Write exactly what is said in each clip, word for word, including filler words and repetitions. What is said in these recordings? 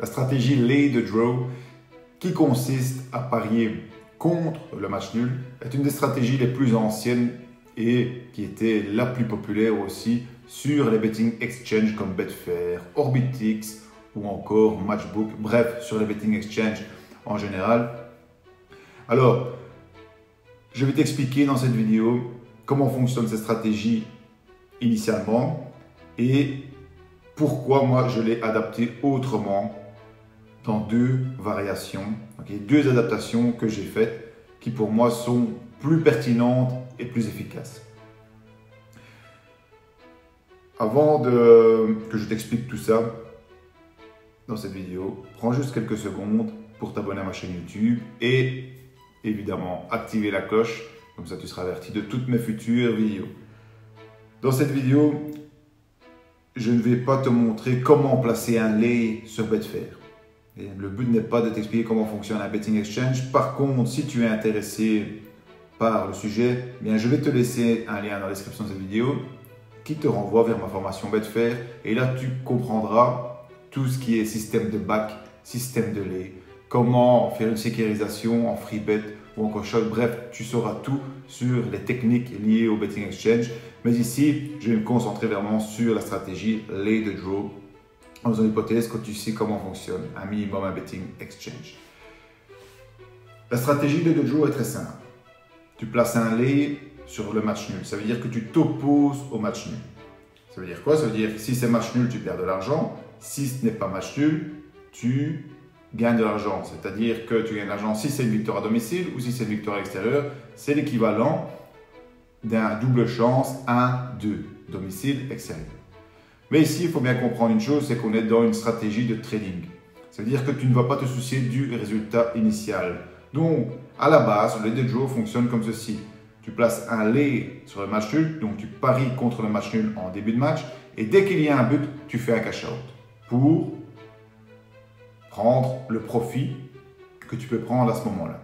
la stratégie Lay the Draw, qui consiste à parier contre le match nul, est une des stratégies les plus anciennes et qui était la plus populaire aussi sur les betting exchanges comme Betfair, Orbitix ou encore Matchbook, bref, sur les betting exchanges en général. Alors, je vais t'expliquer dans cette vidéo comment fonctionne cette stratégie initialement et pourquoi moi je l'ai adaptée autrement dans deux variations, okay, deux adaptations que j'ai faites qui pour moi sont plus pertinentes et plus efficaces. Avant de, que je t'explique tout ça dans cette vidéo, prends juste quelques secondes pour t'abonner à ma chaîne YouTube et évidemment activer la cloche, comme ça tu seras averti de toutes mes futures vidéos. Dans cette vidéo, je ne vais pas te montrer comment placer un lay sur Betfair. Et le but n'est pas de t'expliquer comment fonctionne un betting exchange. Par contre, si tu es intéressé par le sujet, eh bien, je vais te laisser un lien dans la description de cette vidéo qui te renvoie vers ma formation Betfair. Et là, tu comprendras tout ce qui est système de back, système de lay, comment faire une sécurisation en free bet ou en coach-out. Bref, tu sauras tout sur les techniques liées au betting exchange. Mais ici, je vais me concentrer vraiment sur la stratégie Lay the Draw, dans une hypothèse que tu sais comment fonctionne un minimum un betting exchange. La stratégie Lay the Draw est très simple. Tu places un lay sur le match nul. Ça veut dire que tu t'opposes au match nul. Ça veut dire quoi? Ça veut dire que si c'est match nul, tu perds de l'argent. Si ce n'est pas match nul, tu gagnes de l'argent. C'est-à-dire que tu gagnes de l'argent si c'est une victoire à domicile ou si c'est une victoire à l'extérieur. C'est l'équivalent d'un double chance un deux, domicile, extérieur. Mais ici, il faut bien comprendre une chose, c'est qu'on est dans une stratégie de trading. Ça veut dire que tu ne vas pas te soucier du résultat initial. Donc, à la base, le lay the draw fonctionne comme ceci. Tu places un lay sur le match nul, donc tu paries contre le match nul en début de match. Et dès qu'il y a un but, tu fais un cash out pour prendre le profit que tu peux prendre à ce moment-là.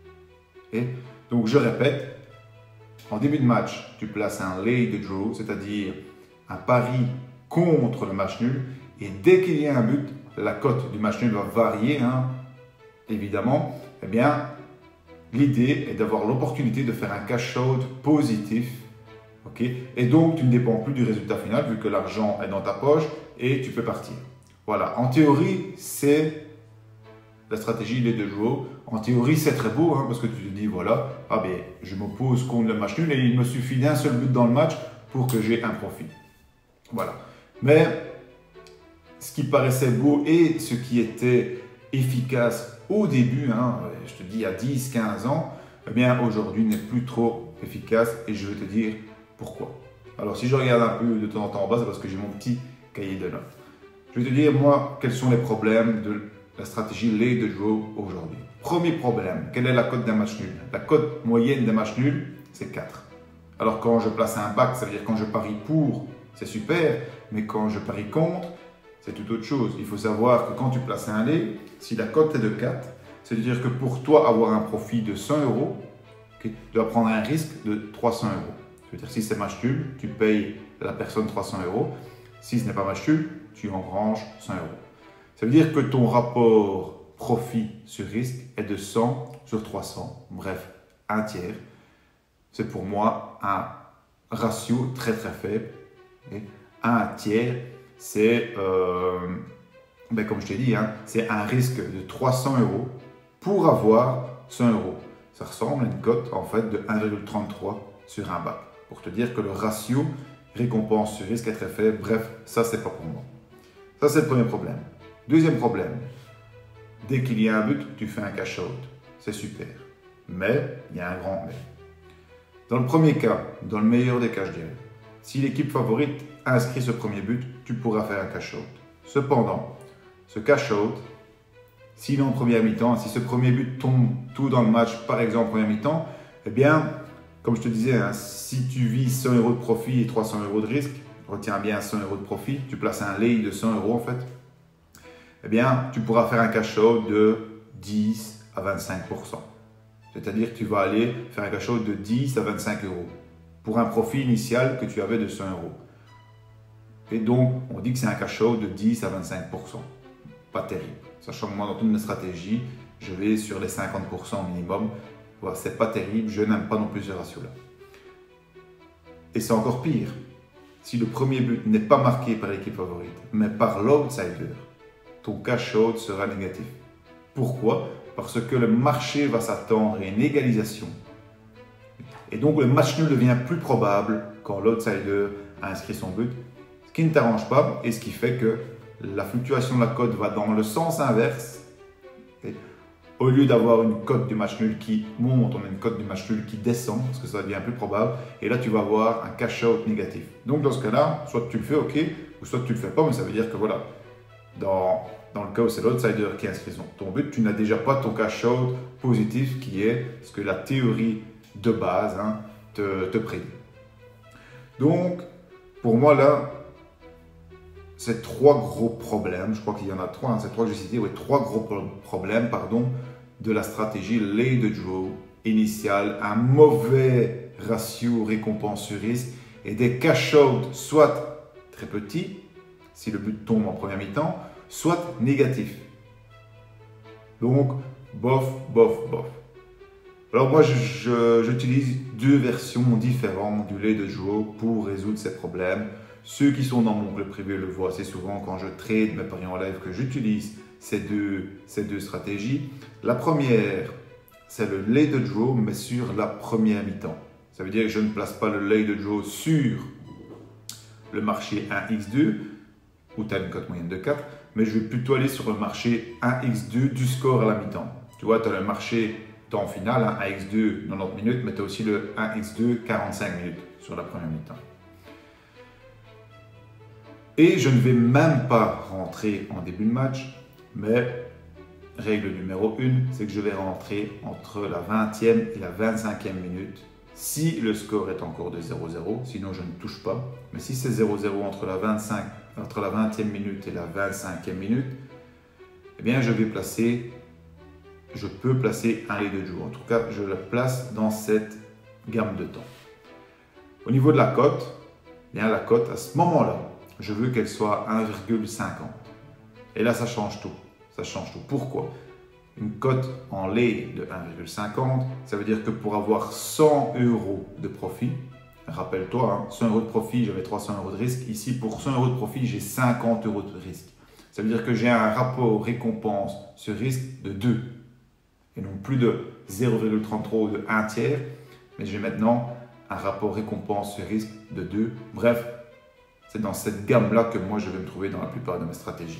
Et donc, je répète, en début de match, tu places un lay the draw, c'est-à-dire un pari contre le match nul. Et dès qu'il y a un but, la cote du match nul va varier, hein, évidemment. Eh bien, l'idée est d'avoir l'opportunité de faire un cash out positif. Okay? Et donc, tu ne dépends plus du résultat final vu que l'argent est dans ta poche et tu peux partir. Voilà, en théorie, c'est la stratégie Lay the Draw. En théorie, c'est très beau hein, parce que tu te dis, voilà, ah ben, je m'oppose contre le match nul et il me suffit d'un seul but dans le match pour que j'ai un profit. Voilà. Mais ce qui paraissait beau et ce qui était efficace au début, hein, je te dis il y a dix quinze ans, eh bien aujourd'hui n'est plus trop efficace et je vais te dire pourquoi. Alors si je regarde un peu de temps en temps en bas, c'est parce que j'ai mon petit cahier de notes. Je vais te dire moi quels sont les problèmes de la stratégie Lay the Draw aujourd'hui. Premier problème, quelle est la cote d'un match nul? La cote moyenne d'un match nul, c'est quatre. Alors quand je place un back, ça veut dire quand je parie pour, c'est super, mais quand je parie contre, c'est tout autre chose. Il faut savoir que quand tu places un lay, si la cote est de quatre, c'est-à-dire que pour toi avoir un profit de cent euros, okay, tu dois prendre un risque de trois cents euros. C'est-à-dire si c'est match nul, tu payes à la personne trois cents euros. Si ce n'est pas match nul, tu engranges cent euros. Ça veut dire que ton rapport profit sur risque est de cent sur trois cents, bref, un tiers. C'est pour moi un ratio très très faible. Et un tiers, c'est, euh, ben comme je t'ai dit, hein, c'est un risque de trois cents euros pour avoir cent euros. Ça ressemble à une cote en fait de un virgule trente-trois sur un back. Pour te dire que le ratio récompense sur risque est très faible. Bref, ça c'est pas pour moi. Ça c'est le premier problème. Deuxième problème, dès qu'il y a un but, tu fais un cash out. C'est super. Mais il y a un grand mais. Dans le premier cas, dans le meilleur des cas, je dirais, si l'équipe favorite inscrit ce premier but, tu pourras faire un cash out. Cependant, ce cash out, s'il est en première mi-temps, si ce premier but tombe tout dans le match, par exemple en première mi-temps, eh bien, comme je te disais, hein, si tu vises cent euros de profit et trois cents euros de risque, retiens bien cent euros de profit, tu places un lay de cent euros en fait, eh bien, tu pourras faire un cash out de dix à vingt-cinq pour cent. C'est-à-dire que tu vas aller faire un cash out de dix à vingt-cinq euros pour un profit initial que tu avais de cent euros. Et donc, on dit que c'est un cash out de dix à vingt-cinq pour cent. pas terrible. Sachant que moi, dans toutes mes stratégies, je vais sur les cinquante pour cent minimum. Voilà, c'est pas terrible, je n'aime pas non plus ce ratio-là. Et c'est encore pire. Si le premier but n'est pas marqué par l'équipe favorite, mais par l'outsider, ton cash out sera négatif. Pourquoi? Parce que le marché va s'attendre à une égalisation. Et donc le match nul devient plus probable quand l'outsider a inscrit son but, ce qui ne t'arrange pas et ce qui fait que la fluctuation de la cote va dans le sens inverse. Et au lieu d'avoir une cote du match nul qui monte, on a une cote du match nul qui descend, parce que ça devient plus probable. Et là, tu vas avoir un cash-out négatif. Donc, dans ce cas-là, soit tu le fais, ok, ou soit tu ne le fais pas, mais ça veut dire que voilà, dans, dans le cas où c'est l'outsider qui inscrit son, ton but, tu n'as déjà pas ton cash-out positif qui est ce que la théorie de base hein, te, te prédit. Donc, pour moi, là, c'est trois gros problèmes, je crois qu'il y en a trois, hein, c'est trois que j'ai cités, oui, trois gros problèmes pardon, de la stratégie lay the draw initiale, un mauvais ratio récompense sur risque et des cash-out soit très petits, si le but tombe en première mi-temps, soit négatifs. Donc, bof, bof, bof. Alors moi, j'utilise deux versions différentes du lay the draw pour résoudre ces problèmes. Ceux qui sont dans mon club privé le voient assez souvent quand je trade mes paris en live que j'utilise ces deux, ces deux stratégies. La première, c'est le lay the draw, mais sur la première mi-temps. Ça veut dire que je ne place pas le lay the draw sur le marché un par deux, où tu as une cote moyenne de quatre, mais je vais plutôt aller sur le marché un par deux du score à la mi-temps. Tu vois, tu as le marché temps final, hein, un par deux, quatre-vingt-dix minutes, mais tu as aussi le un par deux, quarante-cinq minutes sur la première mi-temps. Et je ne vais même pas rentrer en début de match, mais règle numéro un, c'est que je vais rentrer entre la vingtième et la vingt-cinquième minute si le score est encore de zéro zéro, sinon je ne touche pas. Mais si c'est zéro zéro entre la vingt-cinq, entre la vingtième minute et la vingt-cinquième minute, eh bien je vais placer, je peux placer un lay the draw. En tout cas, je le place dans cette gamme de temps. Au niveau de la cote, eh bien la cote à ce moment-là, je veux qu'elle soit un virgule cinquante. Et là, ça change tout. Ça change tout. Pourquoi? Une cote en lay de un virgule cinquante, ça veut dire que pour avoir cent euros de profit, rappelle-toi, hein, cent euros de profit, j'avais trois cents euros de risque. Ici, pour cent euros de profit, j'ai cinquante euros de risque. Ça veut dire que j'ai un rapport récompense sur risque de deux. Et non plus de zéro virgule trente-trois ou de un tiers, mais j'ai maintenant un rapport récompense sur risque de deux. Bref, c'est dans cette gamme-là que moi, je vais me trouver dans la plupart de mes stratégies.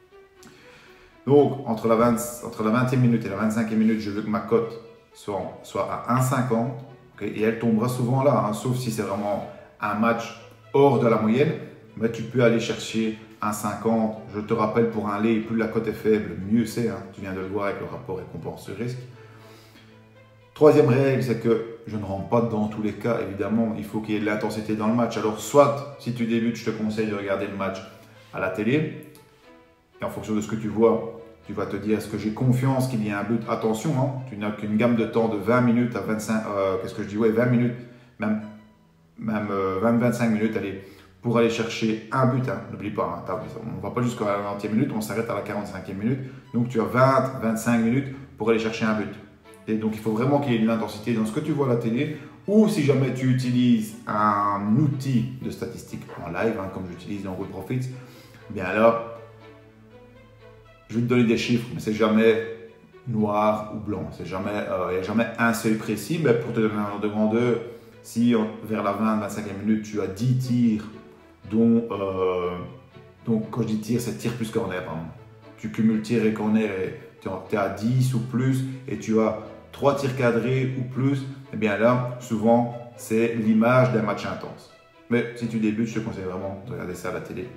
Donc, entre la, vingt, entre la vingtième minute et la vingt-cinquième minute, je veux que ma cote soit, soit à un virgule cinquante. Okay, et elle tombera souvent là, hein, sauf si c'est vraiment un match hors de la moyenne. Mais tu peux aller chercher un virgule cinquante. Je te rappelle, pour un lay, plus la cote est faible, mieux c'est. Hein, tu viens de le voir avec le rapport récompense sur risque. Troisième règle, c'est que je ne rentre pas dans tous les cas, évidemment. Il faut qu'il y ait de l'intensité dans le match. Alors, soit, si tu débutes, je te conseille de regarder le match à la télé. Et en fonction de ce que tu vois, tu vas te dire, est-ce que j'ai confiance qu'il y ait un but? Attention, hein, tu n'as qu'une gamme de temps de vingt minutes à vingt-cinq, euh, qu'est-ce que je dis? Ouais, vingt minutes, même, même euh, vingt à vingt-cinq minutes, allez, pour aller chercher un but. Hein. N'oublie pas, hein, on ne va pas jusqu'à la vingtième minute, on s'arrête à la quarante-cinquième minute. Donc, tu as vingt à vingt-cinq minutes pour aller chercher un but. Et donc, il faut vraiment qu'il y ait de l'intensité dans ce que tu vois à la télé, ou si jamais tu utilises un outil de statistique en live, hein, comme j'utilise dans Good Profits, bien là, je vais te donner des chiffres, mais c'est jamais noir ou blanc. Il n'y jamais, euh, a jamais un seuil précis, mais pour te donner un ordre de grandeur, si vers la vingt à vingt-cinquième minute, tu as dix tirs, dont, euh, donc quand je dis tir, c'est tir plus corner, pardon. Tu cumules tir et corner et tu es à dix ou plus, et tu as trois tirs cadrés ou plus, et eh bien là, souvent, c'est l'image d'un match intense. Mais si tu débutes, je te conseille vraiment de regarder ça à la télé.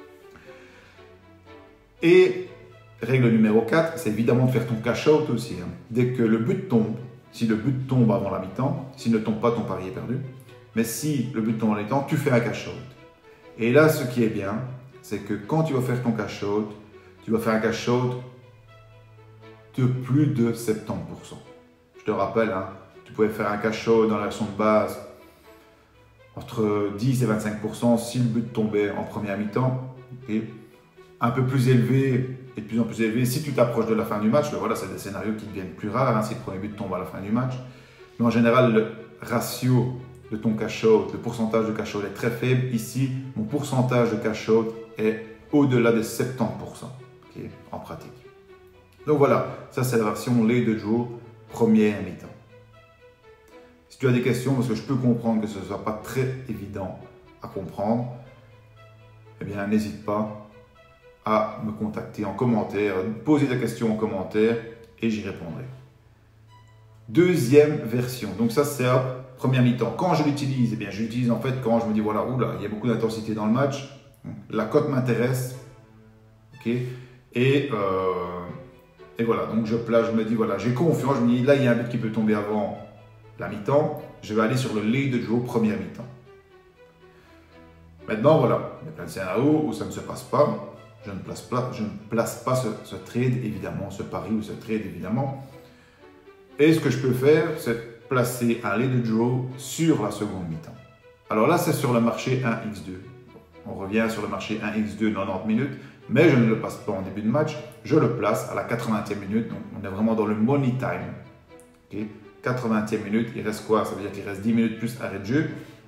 Et règle numéro quatre, c'est évidemment de faire ton cash-out aussi. Hein. Dès que le but tombe, si le but tombe avant la mi-temps, s'il ne tombe pas, ton pari est perdu. Mais si le but tombe en la mi-temps, tu fais un cash-out. Et là, ce qui est bien, c'est que quand tu vas faire ton cash-out, tu vas faire un cash-out de plus de soixante-dix pour cent. Je te rappelle, hein, tu pouvais faire un cash-out dans la version de base entre dix et vingt-cinq pour cent si le but tombait en première mi-temps. Okay. Un peu plus élevé est de plus en plus élevé. Si tu t'approches de la fin du match, ben voilà, c'est des scénarios qui deviennent plus rares, hein, si le premier but tombe à la fin du match. Mais en général, le ratio de ton cash-out, le pourcentage de cash-out est très faible. Ici, mon pourcentage de cash-out est au-delà de soixante-dix pour cent, okay, en pratique. Donc voilà, ça c'est la version lay de draw, première mi-temps. Si tu as des questions, parce que je peux comprendre que ce ne soit pas très évident à comprendre, eh bien n'hésite pas à me contacter en commentaire, poser ta question en commentaire et j'y répondrai. Deuxième version, donc ça c'est la première mi-temps. Quand je l'utilise, eh bien je l'utilise en fait quand je me dis voilà, oula, il y a beaucoup d'intensité dans le match, la cote m'intéresse, ok, et, euh, et voilà, donc je place, je me dis voilà, j'ai confiance, je me dis là il y a un but qui peut tomber avant la mi-temps, je vais aller sur le lay de draw première mi-temps. Maintenant voilà, il y a plein de scénarios où ça ne se passe pas. Je ne place pas, je ne place pas ce, ce trade, évidemment, ce pari ou ce trade, évidemment. Et ce que je peux faire, c'est placer un lay de draw sur la seconde mi-temps. Alors là, c'est sur le marché un par deux. On revient sur le marché un par deux, quatre-vingt-dix minutes, mais je ne le place pas en début de match. Je le place à la quatre-vingtième minute. Donc, on est vraiment dans le money time. Okay. quatre-vingtième minute, il reste quoi? Ça veut dire qu'il reste dix minutes plus arrêt de jeu.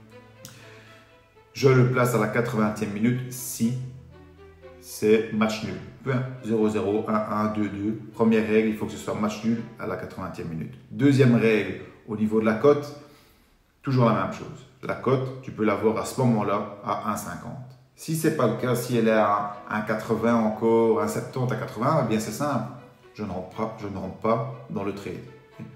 Je le place à la quatre-vingtième minute si c'est match nul. zéro zéro, un un, deux deux. Première règle, il faut que ce soit match nul à la quatre-vingtième minute. Deuxième règle, au niveau de la cote, toujours la même chose. La cote, tu peux l'avoir à ce moment-là à un cinquante. Si ce n'est pas le cas, si elle est à un quatre-vingts encore, un soixante-dix à quatre-vingts, eh bien c'est simple. Je ne, rentre pas, je ne rentre pas dans le trade.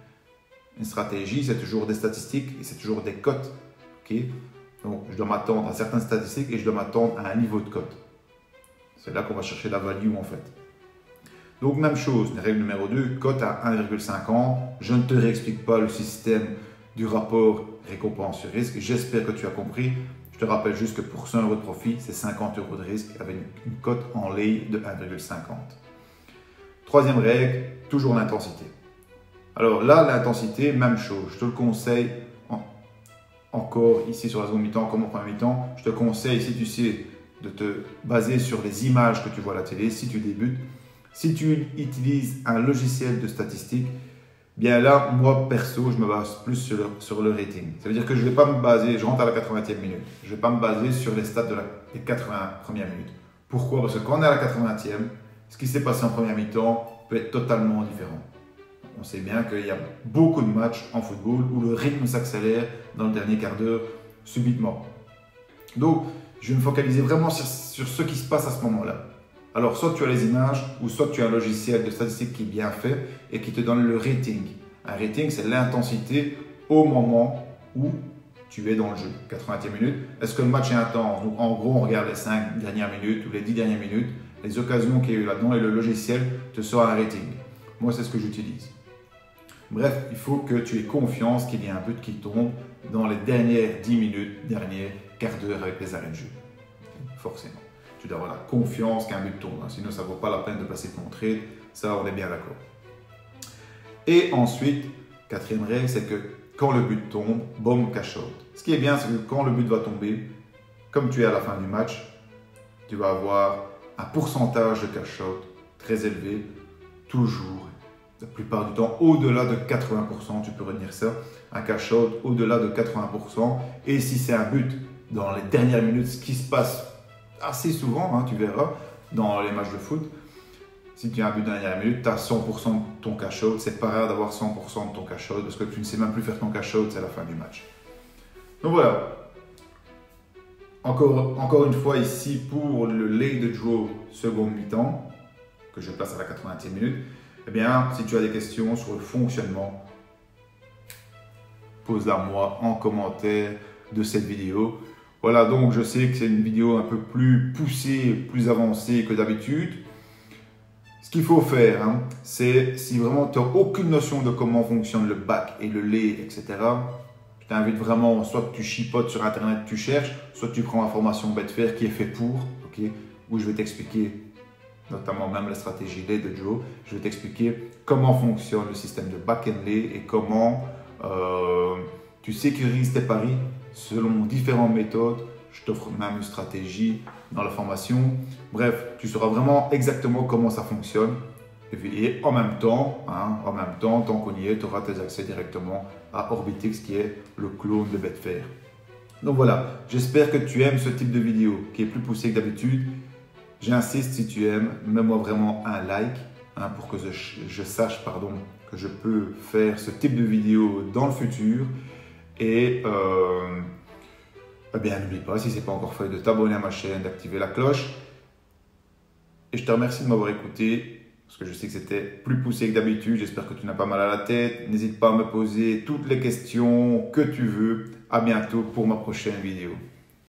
Une stratégie, c'est toujours des statistiques et c'est toujours des cotes. Okay? Donc, je dois m'attendre à certaines statistiques et je dois m'attendre à un niveau de cote. C'est là qu'on va chercher la value en fait. Donc même chose, règle numéro deux, cote à un virgule cinquante. Je ne te réexplique pas le système du rapport récompense sur risque. J'espère que tu as compris. Je te rappelle juste que pour cent euros de profit, c'est cinquante euros de risque avec une cote en lay de un virgule cinquante. Troisième règle, toujours l'intensité. Alors là, l'intensité, même chose. Je te le conseille en, encore ici sur la zone mi-temps comme au premier mi-temps. Je te conseille, si tu sais, de te baser sur les images que tu vois à la télé si tu débutes. Si tu utilises un logiciel de statistique, bien là, moi perso, je me base plus sur le, sur le rating. Ça veut dire que je ne vais pas me baser, je rentre à la quatre-vingtième minute, je ne vais pas me baser sur les stats de la, des quatre-vingts premières minutes. Pourquoi? Parce que quand on est à la quatre-vingtième, ce qui s'est passé en première mi-temps peut être totalement différent. On sait bien qu'il y a beaucoup de matchs en football où le rythme s'accélère dans le dernier quart d'heure subitement. Donc, je vais me focaliser vraiment sur, sur ce qui se passe à ce moment-là. Alors, soit tu as les images, ou soit tu as un logiciel de statistique qui est bien fait et qui te donne le rating. Un rating, c'est l'intensité au moment où tu es dans le jeu. quatre-vingtième minute, est-ce que le match est intense? Donc, en gros, on regarde les cinq dernières minutes ou les dix dernières minutes, les occasions qu'il y a eu là-dedans et le logiciel te sort un rating. Moi, c'est ce que j'utilise. Bref, il faut que tu aies confiance qu'il y ait un but qui tombe dans les dernières dix minutes, derniers quart d'heure avec les arrêts de jeu. Forcément. Tu dois avoir la confiance qu'un but tombe. Hein. Sinon, ça ne vaut pas la peine de placer ton trade. Ça, on est bien d'accord. Et ensuite, quatrième règle, c'est que quand le but tombe, bombe cash out. Ce qui est bien, c'est que quand le but va tomber, comme tu es à la fin du match, tu vas avoir un pourcentage de cash out très élevé, toujours. La plupart du temps, au-delà de quatre-vingts pour cent, tu peux retenir ça. Un cash out au-delà de quatre-vingts pour cent. Et si c'est un but dans les dernières minutes, ce qui se passe assez souvent, hein, tu verras, dans les matchs de foot, si tu as un but dans la dernière minute, tu as cent pour cent de ton cash out. C'est pas rare d'avoir cent pour cent de ton cash out parce que tu ne sais même plus faire ton cash out, c'est la fin du match. Donc voilà. Encore, encore une fois ici pour le lay de draw seconde mi-temps, que je place à la quatre-vingtième minute. Eh bien, si tu as des questions sur le fonctionnement, pose-la moi en commentaire de cette vidéo. Voilà, donc je sais que c'est une vidéo un peu plus poussée, plus avancée que d'habitude. Ce qu'il faut faire, hein, c'est si vraiment tu n'as aucune notion de comment fonctionne le back et le lay, et cetera. Je t'invite vraiment, soit que tu chipotes sur Internet, tu cherches, soit tu prends la formation Betfair qui est fait pour, okay, où je vais t'expliquer notamment même la stratégie lay de Joe. Je vais t'expliquer comment fonctionne le système de back and lay et comment euh, tu sécurises tes paris selon différentes méthodes. je t'offre même une stratégie dans la formation. Bref, tu sauras vraiment exactement comment ça fonctionne. Et en même temps, hein, en même temps, tant qu'on y est, tu auras tes accès directement à Orbitix qui est le clone de Betfair. Donc voilà, j'espère que tu aimes ce type de vidéo qui est plus poussé que d'habitude. J'insiste, si tu aimes, mets-moi vraiment un like hein, pour que je, je sache pardon, que je peux faire ce type de vidéo dans le futur. Et euh, eh bien, n'oublie pas, si ce n'est pas encore fait, de t'abonner à ma chaîne, d'activer la cloche. Et je te remercie de m'avoir écouté. Parce que je sais que c'était plus poussé que d'habitude. J'espère que tu n'as pas mal à la tête. N'hésite pas à me poser toutes les questions que tu veux. À bientôt pour ma prochaine vidéo.